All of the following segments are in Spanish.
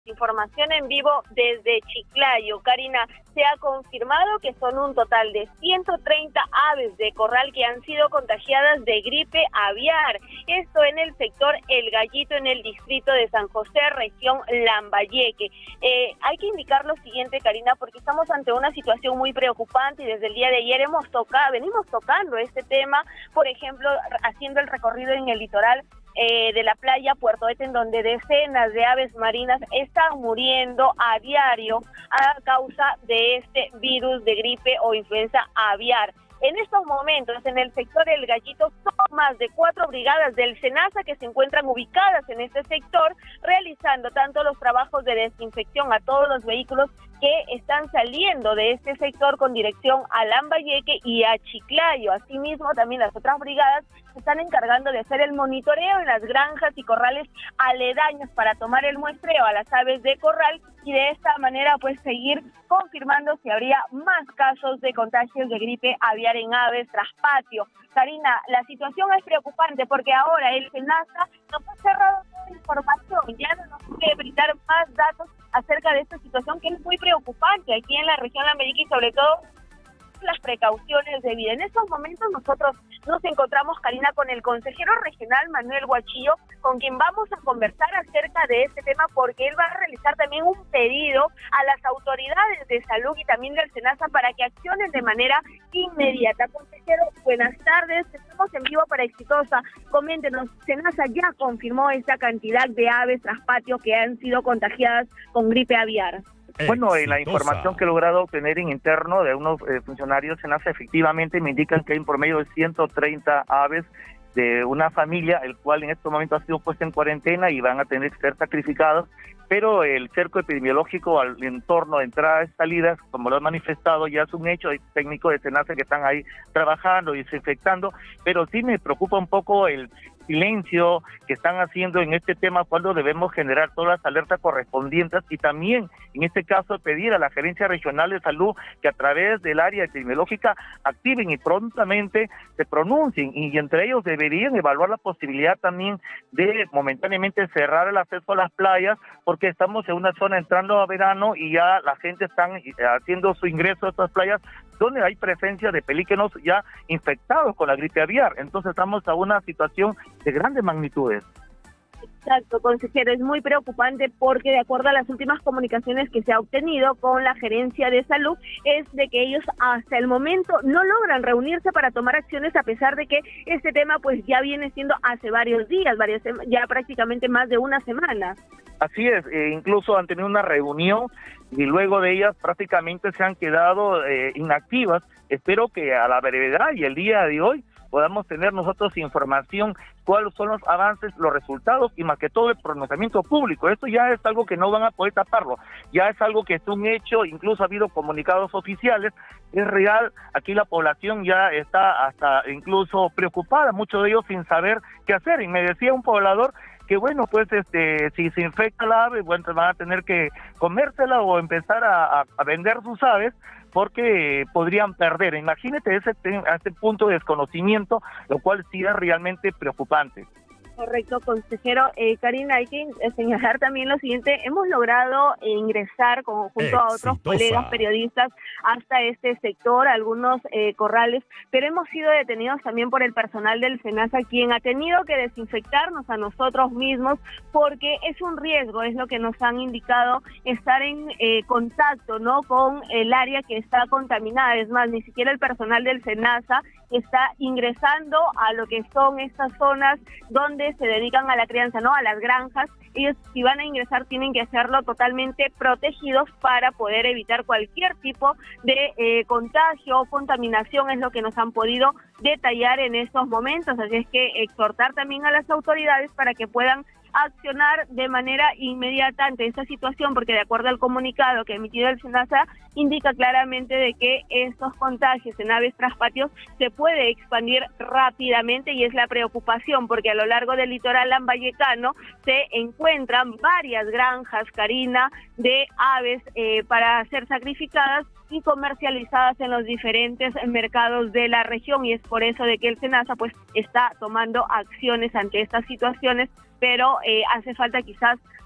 Información en vivo desde Chiclayo. Karina, se ha confirmado que son un total de 130 aves de corral que han sido contagiadas de gripe aviar. Esto en el sector El Gallito, en el distrito de San José, región Lambayeque. Hay que indicar lo siguiente, Karina, porque estamos ante una situación muy preocupante y desde el día de ayer venimos tocando este tema, por ejemplo, haciendo el recorrido en el litoral de la playa Puerto Eten, donde decenas de aves marinas están muriendo a diario a causa de este virus de gripe o influenza aviar. En estos momentos, en el sector El Gallito, son más de 4 brigadas del SENASA que se encuentran ubicadas en este sector, realizando tanto los trabajos de desinfección a todos los vehículos que están saliendo de este sector con dirección a Lambayeque y a Chiclayo. Asimismo, también las otras brigadas se están encargando de hacer el monitoreo en las granjas y corrales aledaños para tomar el muestreo a las aves de corral y de esta manera pues seguir confirmando si habría más casos de contagios de gripe aviar en aves tras patio. Karina, la situación es preocupante porque ahora el SENASA nos ha cerrado toda la información, ya no nos puede brindar más datos acerca de esta situación que es muy preocupante aquí en la región Lambayeque y sobre todo las precauciones de vida. En estos momentos nosotros nos encontramos, Karina, con el consejero regional Manuel Guachillo, con quien vamos a conversar acerca de este tema porque él va a realizar también un pedido a las autoridades de salud y también del SENASA para que accionen de manera inmediata. Consejero, buenas tardes, estamos en vivo para Exitosa. Coméntenos, SENASA ya confirmó esta cantidad de aves tras patio que han sido contagiadas con gripe aviar. Bueno, la información que he logrado obtener en interno de unos funcionarios SENASA efectivamente me indican que hay un promedio de 130 aves de una familia, el cual en este momento ha sido puesta en cuarentena y van a tener que ser sacrificados, pero el cerco epidemiológico al entorno de entradas y salidas, como lo han manifestado, ya es un hecho. Hay técnicos de SENASA que están ahí trabajando y desinfectando, pero sí me preocupa un poco el silencio que están haciendo en este tema cuando debemos generar todas las alertas correspondientes y también en este caso pedir a la Gerencia Regional de Salud que a través del área epidemiológica activen y prontamente se pronuncien y entre ellos deberían evaluar la posibilidad también de momentáneamente cerrar el acceso a las playas porque estamos en una zona entrando a verano y ya la gente está haciendo su ingreso a estas playas donde hay presencia de pelícanos ya infectados con la gripe aviar. Entonces estamos a una situación de grandes magnitudes. Exacto, consejero, es muy preocupante porque de acuerdo a las últimas comunicaciones que se ha obtenido con la Gerencia de Salud es de que ellos hasta el momento no logran reunirse para tomar acciones a pesar de que este tema pues ya viene siendo hace varios días, ya prácticamente más de una semana. Así es, incluso han tenido una reunión y luego de ellas prácticamente se han quedado inactivas. Espero que a la brevedad y el día de hoy podamos tener nosotros información, cuáles son los avances, los resultados y más que todo el pronunciamiento público. Esto ya es algo que no van a poder taparlo, ya es algo que es un hecho, incluso ha habido comunicados oficiales, es real, aquí la población ya está hasta incluso preocupada, muchos de ellos sin saber qué hacer. Y me decía un poblador que bueno, pues si se infecta la ave, bueno, van a tener que comérsela o empezar a vender sus aves porque podrían perder. Imagínate ese punto de desconocimiento, lo cual sí es realmente preocupante. Correcto, consejero. Karina, hay que señalar también lo siguiente, hemos logrado ingresar junto a otros colegas periodistas hasta este sector, algunos corrales, pero hemos sido detenidos también por el personal del SENASA, quien ha tenido que desinfectarnos a nosotros mismos porque es un riesgo, es lo que nos han indicado, estar en contacto, ¿no?, con el área que está contaminada. Es más, ni siquiera el personal del SENASA está ingresando a lo que son estas zonas donde se dedican a la crianza, ¿no?, a las granjas. Ellos, si van a ingresar, tienen que hacerlo totalmente protegidos para poder evitar cualquier tipo de contagio o contaminación, es lo que nos han podido detallar en estos momentos. Así es que exhortar también a las autoridades para que puedan accionar de manera inmediata ante esta situación, porque de acuerdo al comunicado que ha emitido el SENASA, indica claramente de que estos contagios en aves tras patios se puede expandir rápidamente y es la preocupación, porque a lo largo del litoral lambayecano se encuentran varias granjas, Karina, de aves para ser sacrificadas y comercializadas en los diferentes mercados de la región, y es por eso de que el SENASA pues está tomando acciones ante estas situaciones, pero hace falta quizás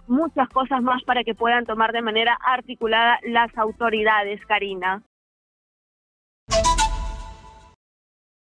muchas cosas más para que puedan tomar de manera articulada las autoridades, Karina.